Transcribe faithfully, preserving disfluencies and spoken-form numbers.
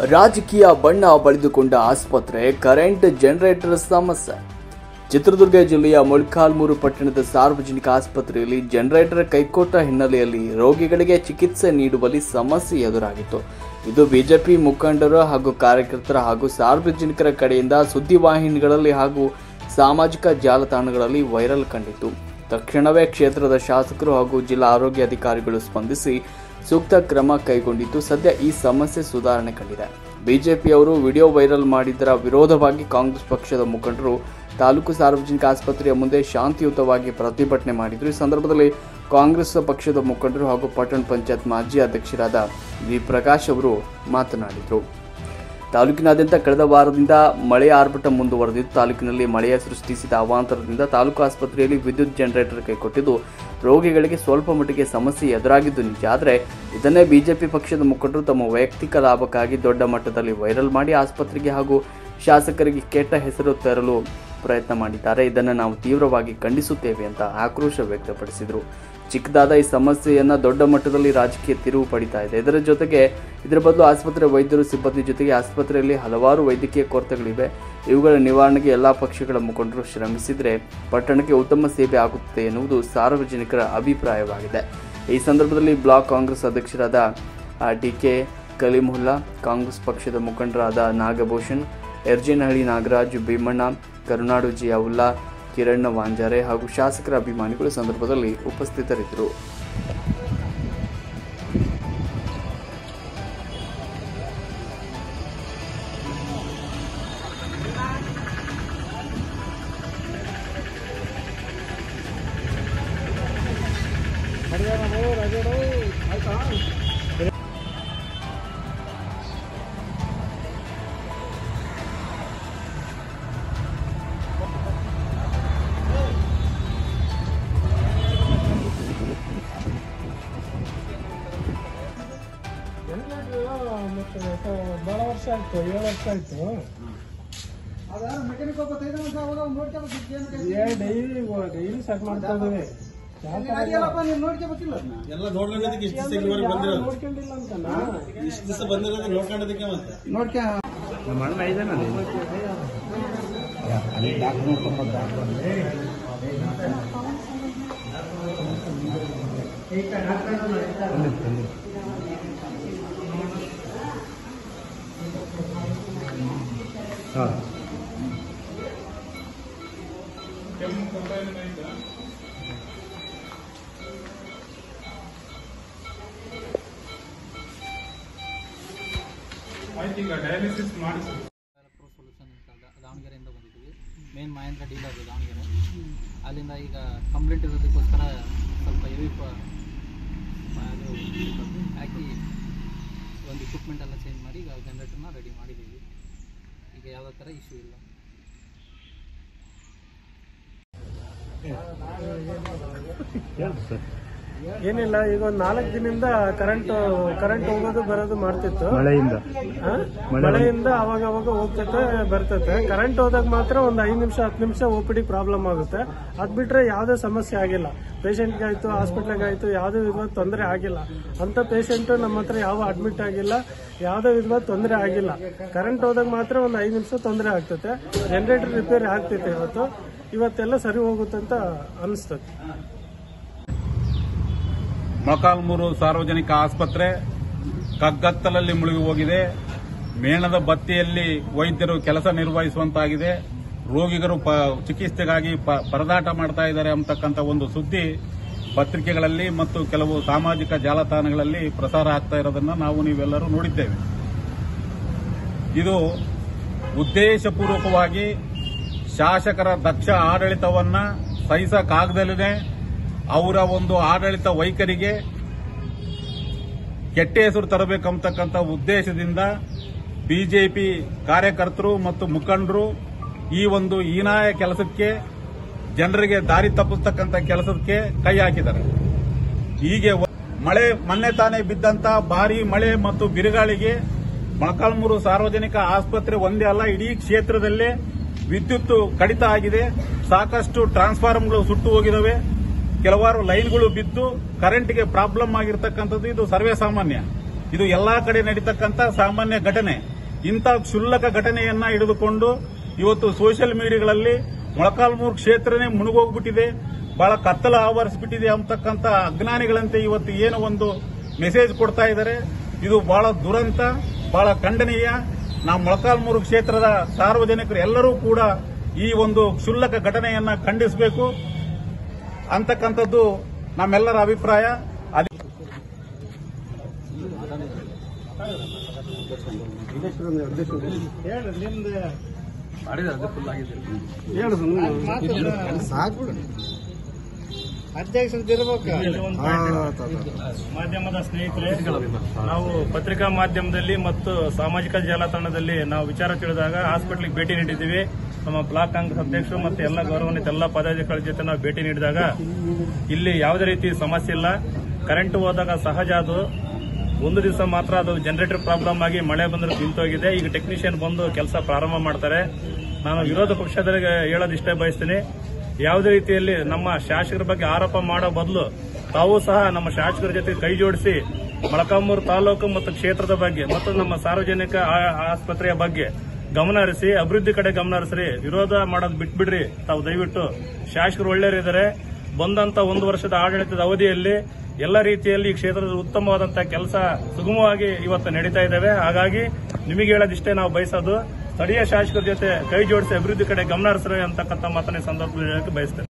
ರಾಜಕೀಯ ಬಣ್ಣ ಬಳಿದುಕೊಂಡ ಆಸ್ಪತ್ರೆ, ಕರೆಂಟ್ ಜನರೇಟರ್ ಸಮಸ್ಯೆ. ಚಿತ್ರದುರ್ಗ ಜಿಲ್ಲೆಯ ಮೊಳಕಾಲ್ಮೂರು ಪಟ್ಟಣದ ಸಾರ್ವಜನಿಕ ಆಸ್ಪತ್ರೆಯಲ್ಲಿ ಜನರೇಟರ್ ಕೈಕೊಟ್ಟ ಹಿನ್ನೆಲೆಯಲ್ಲಿ ರೋಗಿಗಳಿಗೆ ಚಿಕಿತ್ಸೆ ನೀಡುವಲ್ಲಿ ಸಮಸ್ಯೆ ಎದುರಾಗಿತ್ತು. ಇದು ಬಿಜೆಪಿ ಮುಖಂಡರು ಹಾಗೂ ಕಾರ್ಯಕರ್ತರ ಹಾಗೂ ಸಾರ್ವಜನಿಕರ ಕಡೆಯಿಂದ ಸುದ್ದಿವಾಹಿನಿಗಳಲ್ಲಿ ಹಾಗೂ ಸಾಮಾಜಿಕ ಜಾಲತಾಣಗಳಲ್ಲಿ ವೈರಲ್ ಕಂಡಿತು. ತಕ್ಷಣವೇ ಕ್ಷೇತ್ರದ ಶಾಸಕರು ಹಾಗೂ ಜಿಲ್ಲಾ ಆರೋಗ್ಯ ಅಧಿಕಾರಿಗಳು ಸ್ಪಂದಿಸಿ ಸೂಕ್ತ ಕ್ರಮ ಕೈಗೊಂಡಿದ್ದು ಸದ್ಯ ಈ ಸಮಸ್ಯೆ ಸುಧಾರಣೆ ಕಂಡಿದೆ. ಬಿಜೆಪಿಯವರು ವಿಡಿಯೋ ವೈರಲ್ ಮಾಡಿದ್ದರ ವಿರೋಧವಾಗಿ ಕಾಂಗ್ರೆಸ್ ಪಕ್ಷದ ಮುಖಂಡರು ತಾಲೂಕು ಸಾರ್ವಜನಿಕ ಆಸ್ಪತ್ರೆಯ ಮುಂದೆ ಶಾಂತಿಯುತವಾಗಿ ಪ್ರತಿಭಟನೆ ಮಾಡಿದರು. ಈ ಸಂದರ್ಭದಲ್ಲಿ ಕಾಂಗ್ರೆಸ್ ಪಕ್ಷದ ಮುಖಂಡರು ಹಾಗೂ ಪಟ್ಟಣ ಪಂಚಾಯತ್ ಮಾಜಿ ಅಧ್ಯಕ್ಷರಾದ ವಿ ಪ್ರಕಾಶ್ ಅವರು ಮಾತನಾಡಿದರು. ತಾಲೂಕಿನಾದ್ಯಂತ ಕಳೆದ ವಾರದಿಂದ ಮಳೆಯ ಆರ್ಭಟ ಮುಂದುವರೆದಿದ್ದು, ತಾಲೂಕಿನಲ್ಲಿ ಮಳೆಯ ಸೃಷ್ಟಿಸಿದ ಅವಾಂತರದಿಂದ ತಾಲೂಕು ಆಸ್ಪತ್ರೆಯಲ್ಲಿ ವಿದ್ಯುತ್ ಜನರೇಟರ್ ಕೈಕೊಟ್ಟಿದ್ದು ರೋಗಿಗಳಿಗೆ ಸ್ವಲ್ಪ ಮಟ್ಟಿಗೆ ಸಮಸ್ಯೆ ಎದುರಾಗಿದ್ದು ನಿಜ. ಆದರೆ ಇದನ್ನೇ ಬಿಜೆಪಿ ಪಕ್ಷದ ಮುಖಂಡರು ತಮ್ಮ ವೈಯಕ್ತಿಕ ಲಾಭಕ್ಕಾಗಿ ದೊಡ್ಡ ಮಟ್ಟದಲ್ಲಿ ವೈರಲ್ ಮಾಡಿ ಆಸ್ಪತ್ರೆಗೆ ಹಾಗೂ ಶಾಸಕರಿಗೆ ಕೆಟ್ಟ ಹೆಸರು ತರಲು ಪ್ರಯತ್ನ ಮಾಡಿದ್ದಾರೆ. ಇದನ್ನು ನಾವು ತೀವ್ರವಾಗಿ ಖಂಡಿಸುತ್ತೇವೆ ಅಂತ ಆಕ್ರೋಶ ವ್ಯಕ್ತಪಡಿಸಿದರು. ಚಿಕ್ಕದಾದ ಈ ಸಮಸ್ಯೆಯನ್ನು ದೊಡ್ಡ ಮಟ್ಟದಲ್ಲಿ ರಾಜಕೀಯ ತಿರುವು ಪಡಿತಾ ಇದೆ. ಇದರ ಜೊತೆಗೆ ಇದರ ಬದಲು ಆಸ್ಪತ್ರೆ ವೈದ್ಯರು ಸಿಬ್ಬಂದಿ ಜೊತೆಗೆ ಆಸ್ಪತ್ರೆಯಲ್ಲಿ ಹಲವಾರು ವೈದ್ಯಕೀಯ ಕೊರತೆಗಳಿವೆ. ಇವುಗಳ ನಿವಾರಣೆಗೆ ಎಲ್ಲ ಪಕ್ಷಗಳ ಮುಖಂಡರು ಶ್ರಮಿಸಿದರೆ ಪಟ್ಟಣಕ್ಕೆ ಉತ್ತಮ ಸೇವೆ ಆಗುತ್ತದೆ ಎನ್ನುವುದು ಸಾರ್ವಜನಿಕರ ಅಭಿಪ್ರಾಯವಾಗಿದೆ. ಈ ಸಂದರ್ಭದಲ್ಲಿ ಬ್ಲಾಕ್ ಕಾಂಗ್ರೆಸ್ ಅಧ್ಯಕ್ಷರಾದ ಡಿ ಕೆ ಕಲಿಮುಲ್ಲಾ, ಕಾಂಗ್ರೆಸ್ ಪಕ್ಷದ ಮುಖಂಡರಾದ ನಾಗಭೂಷಣ್, ಎರ್ಜೇನಹಳ್ಳಿ ನಾಗರಾಜ್, ಭೀಮಣ್ಣ, ಕರುನಾಡು ಜಿಯಾವುಲ್ಲಾ, ಕಿರಣ್ ವಾಂಜಾರೆ ಹಾಗೂ ಶಾಸಕರ ಅಭಿಮಾನಿಗಳು ಸಂದರ್ಭದಲ್ಲಿ ಉಪಸ್ಥಿತರಿದ್ದರು. ಬಹಳ ವರ್ಷ ಆಯ್ತು, ಏಳು ವರ್ಷ ಆಯ್ತು. ಡೈಲಿ ಡೈಲಿ ಸೆಟ್ ಮಾಡ್ತಾ ಇದ್ದೀವಿ. ನೋಡ್ಕೊಂಡಿಲ್ಲ ಅಂತ ನೋಡ್ಕೊಂಡದಕ್ಕೆ ನೋಡ್ಕ ನಮ್ಮ ಅಣ್ಣ ಇದೇನ ಹಾಂ ಈಗ ಡಯಾಲಿಸಿಸ್ ಮಾಡಿ ಸೊಲ್ಯೂಷನ್ ದಾವಣಗೆರೆಯಿಂದ ಬಂದಿದ್ದೀವಿ. Main Mahindra dealer Davanagere. ಅಲ್ಲಿಂದ ಈಗ ಕಂಪ್ಲೇಂಟ್ ಇರೋದಕ್ಕೋಸ್ಕರ ಸ್ವಲ್ಪ ಹೆವಿ ಅದು ಹಾಕಿ ಒಂದು ಇಕ್ವಿಪ್ಮೆಂಟ್ ಎಲ್ಲ ಚೇಂಜ್ ಮಾಡಿ ಈಗ ಜನರೇಟರ್ನ ರೆಡಿ ಮಾಡಿದ್ದೀವಿ. ಈಗ ಯಾವುದೇ ಥರ ಇಶ್ಯೂ ಇಲ್ಲ. ಏನಿಲ್ಲ, ಈಗ ಒಂದು ನಾಲ್ಕು ದಿನದಿಂದ ಕರೆಂಟ್ ಕರೆಂಟ್ ಹೋಗೋದು ಬರೋದು ಮಾಡ್ತಿತ್ತು. ಮಳೆಯಿಂದ ಮಳೆಯಿಂದ ಅವಾಗ ಅವಾಗ ಹೋಗ್ತೈತೆ ಬರ್ತೈತೆ. ಕರೆಂಟ್ ಹೋದಾಗ ಮಾತ್ರ ಒಂದು ಐದು ನಿಮಿಷ ಹತ್ತು ನಿಮಿಷ ಓ ಪಿ ಡಿ ಪ್ರಾಬ್ಲಮ್ ಆಗುತ್ತೆ. ಅದ್ ಬಿಟ್ರೆ ಯಾವುದೇ ಸಮಸ್ಯೆ ಆಗಿಲ್ಲ. ಪೇಷಂಟ್ಗೆ ಆಯ್ತು, ಹಾಸ್ಪಿಟ್ಲಿಗೆ ಆಯ್ತು, ಯಾವುದೇ ವಿಧವಾದ ತೊಂದರೆ ಆಗಿಲ್ಲ. ಅಂತ ಪೇಷಂಟ್ ನಮ್ಮ ಹತ್ರ ಯಾವ ಅಡ್ಮಿಟ್ ಆಗಿಲ್ಲ, ಯಾವುದೇ ವಿಧವಾದ ತೊಂದರೆ ಆಗಿಲ್ಲ. ಕರೆಂಟ್ ಹೋದಾಗ ಮಾತ್ರ ಒಂದು ಐದು ನಿಮಿಷ ತೊಂದರೆ ಆಗ್ತೈತೆ. ಜನರೇಟರ್ ರಿಪೇರಿ ಆಗ್ತೈತೆ. ಇವತ್ತು ಇವತ್ತೆಲ್ಲ ಸರಿ ಹೋಗುತ್ತೆ ಅಂತ ಅನಿಸ್ತದೆ. ಮೊಳಕಾಲ್ಮೂರು ಸಾರ್ವಜನಿಕ ಆಸ್ಪತ್ರೆ ಕಗ್ಗತ್ತಲಲ್ಲಿ ಮುಳುಗಿ ಹೋಗಿದೆ. ಮೇಣದ ಬತ್ತಿಯಲ್ಲಿ ವೈದ್ಯರು ಕೆಲಸ ನಿರ್ವಹಿಸುವಂತಾಗಿದೆ. ರೋಗಿಗರು ಚಿಕಿತ್ಸೆಗಾಗಿ ಪರದಾಟ ಮಾಡ್ತಾ ಇದ್ದಾರೆ ಅಂತಕ್ಕಂಥ ಒಂದು ಸುದ್ದಿ ಪತ್ರಿಕೆಗಳಲ್ಲಿ ಮತ್ತು ಕೆಲವು ಸಾಮಾಜಿಕ ಜಾಲತಾಣಗಳಲ್ಲಿ ಪ್ರಸಾರ ಆಗ್ತಾ ಇರೋದನ್ನ ನಾವು ನೀವೆಲ್ಲರೂ ನೋಡಿದ್ದೇವೆ. ಇದು ಉದ್ದೇಶಪೂರ್ವಕವಾಗಿ ಶಾಸಕರ ದಕ್ಷ ಆಡಳಿತವನ್ನ ಸಹಿಸಕ್ಕಾಗದಲ್ಲದೆ ಅವರ ಒಂದು ಆಡಳಿತ ವೈಖರಿಗೆ ಕೆಟ್ಟ ಹೆಸರು ತರಬೇಕಂತಕ್ಕಂಥ ಉದ್ದೇಶದಿಂದ ಬಿಜೆಪಿ ಕಾರ್ಯಕರ್ತರು ಮತ್ತು ಮುಖಂಡರು ಈ ಒಂದು ಹೀನಾಯ ಕೆಲಸಕ್ಕೆ, ಜನರಿಗೆ ದಾರಿ ತಪ್ಪಿಸ್ತಕ್ಕಂಥ ಕೆಲಸಕ್ಕೆ ಕೈ ಹಾಕಿದ್ದಾರೆ. ಹೀಗೆ ಮಳೆ ಮೊನ್ನೆ ತಾನೇ ಬಿದ್ದಂತ ಭಾರೀ ಮಳೆ ಮತ್ತು ಬಿರುಗಾಳಿಗೆ ಮೊಳಕಾಲ್ಮೂರು ಸಾರ್ವಜನಿಕ ಆಸ್ಪತ್ರೆ ಒಂದೇ ಅಲ್ಲ, ಇಡೀ ಕ್ಷೇತ್ರದಲ್ಲೇ ವಿದ್ಯುತ್ ಕಡಿತ ಆಗಿದೆ. ಸಾಕಷ್ಟು ಟ್ರಾನ್ಸ್ಫಾರ್ಮರ್ಗಳು ಸುಟ್ಟು ಹೋಗಿದ್ದಾವೆ. ಕೆಲವಾರು ಲೈನ್ಗಳು ಬಿದ್ದು ಕರೆಂಟ್ಗೆ ಪ್ರಾಬ್ಲಮ್ ಆಗಿರ್ತಕ್ಕಂಥದ್ದು ಇದು ಸರ್ವೇ ಸಾಮಾನ್ಯ. ಇದು ಎಲ್ಲಾ ಕಡೆ ನಡೀತಕ್ಕಂಥ ಸಾಮಾನ್ಯ ಘಟನೆ. ಇಂಥ ಕ್ಷುಲ್ಲಕ ಘಟನೆಯನ್ನ ಹಿಡಿದುಕೊಂಡು ಇವತ್ತು ಸೋಷಿಯಲ್ ಮೀಡಿಯಾಗಳಲ್ಲಿ ಮೊಳಕಾಲ್ಮೂರು ಕ್ಷೇತ್ರನೇ ಮುಳುಗೋಗ್ಬಿಟ್ಟಿದೆ, ಬಹಳ ಕತ್ತಲ ಆವರಿಸಿಬಿಟ್ಟಿದೆ ಅಂತಕ್ಕಂಥ ಅಜ್ಞಾನಿಗಳಂತೆ ಇವತ್ತು ಏನು ಒಂದು ಮೆಸೇಜ್ ಕೊಡ್ತಾ ಇದ್ದಾರೆ. ಇದು ಬಹಳ ದುರಂತ, ಬಹಳ ಖಂಡನೀಯ. ನಾವು ಮೊಳಕಾಲ್ಮೂರು ಕ್ಷೇತ್ರದ ಸಾರ್ವಜನಿಕರು ಎಲ್ಲರೂ ಕೂಡ ಈ ಒಂದು ಕ್ಷುಲ್ಲಕ ಘಟನೆಯನ್ನ ಖಂಡಿಸಬೇಕು ಅಂತಕ್ಕಂಥದ್ದು ನಮ್ಮೆಲ್ಲರ ಅಭಿಪ್ರಾಯ. ಮಾಧ್ಯಮದ ಸ್ನೇಹಿತರೆ, ನಾವು ಪತ್ರಿಕಾ ಮಾಧ್ಯಮದಲ್ಲಿ ಮತ್ತು ಸಾಮಾಜಿಕ ಜಾಲತಾಣದಲ್ಲಿ ನಾವು ವಿಚಾರ ತಿಳಿದಾಗ ಹಾಸ್ಪಿಟಲ್ಗೆ ಭೇಟಿ ನೀಡಿದ್ದೀವಿ. ನಮ್ಮ ಬ್ಲಾಕ್ ಕಾಂಗ್ರೆಸ್ ಅಧ್ಯಕ್ಷರು ಮತ್ತು ಎಲ್ಲ ಗೌರವಾನ್ವಿತ ಎಲ್ಲ ಪದಾಧಿಕಾರಿಗಳ ಜೊತೆ ನಾವು ಭೇಟಿ ನೀಡಿದಾಗ ಇಲ್ಲಿ ಯಾವುದೇ ರೀತಿ ಸಮಸ್ಯೆ ಇಲ್ಲ. ಕರೆಂಟ್ ಹೋದಾಗ ಸಹಜ, ಅದು ಒಂದು ದಿವಸ ಮಾತ್ರ ಅದು ಜನರೇಟರ್ ಪ್ರಾಬ್ಲಮ್ ಆಗಿ ಮಳೆ ಬಂದ್ರೆ ನಿಂತೋಗಿದೆ. ಈಗ ಟೆಕ್ನಿಷಿಯನ್ ಬಂದು ಕೆಲಸ ಪ್ರಾರಂಭ ಮಾಡ್ತಾರೆ. ನಾನು ವಿರೋಧ ಪಕ್ಷದವರಿಗೆ ಹೇಳೋದಿಷ್ಟೇ ಬಯಸ್ತೀನಿ, ಯಾವುದೇ ರೀತಿಯಲ್ಲಿ ನಮ್ಮ ಶಾಸಕರ ಬಗ್ಗೆ ಆರೋಪ ಮಾಡೋ ಬದಲು ತಾವು ಸಹ ನಮ್ಮ ಶಾಸಕರ ಜೊತೆ ಕೈ ಜೋಡಿಸಿ ಮೊಳಕಾಲ್ಮೂರು ತಾಲೂಕು ಮತ್ತು ಕ್ಷೇತ್ರದ ಬಗ್ಗೆ ಮತ್ತು ನಮ್ಮ ಸಾರ್ವಜನಿಕ ಆಸ್ಪತ್ರೆಯ ಬಗ್ಗೆ ಗಮನ ಹರಿಸಿ ಅಭಿವೃದ್ಧಿ ಕಡೆ ಗಮನ ಹರಿಸ್ರಿ. ವಿರೋಧ ಮಾಡೋದು ಬಿಟ್ಬಿಡ್ರಿ ತಾವು ದಯವಿಟ್ಟು. ಶಾಸಕರು ಒಳ್ಳೆಯವರಿದ್ದಾರೆ. ಬಂದಂತ ಒಂದು ವರ್ಷದ ಆಡಳಿತದ ಅವಧಿಯಲ್ಲಿ ಎಲ್ಲ ರೀತಿಯಲ್ಲಿ ಈ ಕ್ಷೇತ್ರದ ಉತ್ತಮವಾದಂತಹ ಕೆಲಸ ಸುಗಮವಾಗಿ ಇವತ್ತು ನಡೀತಾ ಇದ್ದಾವೆ. ಹಾಗಾಗಿ ನಿಮಗೆ ಹೇಳೋದಿಷ್ಟೇ ನಾವು ಬಯಸೋದು, ಸ್ಥಳೀಯ ಶಾಸಕರ ಜೊತೆ ಕೈ ಜೋಡಿಸಿ ಅಭಿವೃದ್ಧಿ ಕಡೆ ಗಮನ ಹರಿಸ್ರಿ ಅಂತಕ್ಕಂಥ ಮಾತನ್ನ ಸಂದರ್ಭದಲ್ಲಿ ಹೇಳಕ್ಕೆ ಬಯಸ್ತೇನೆ.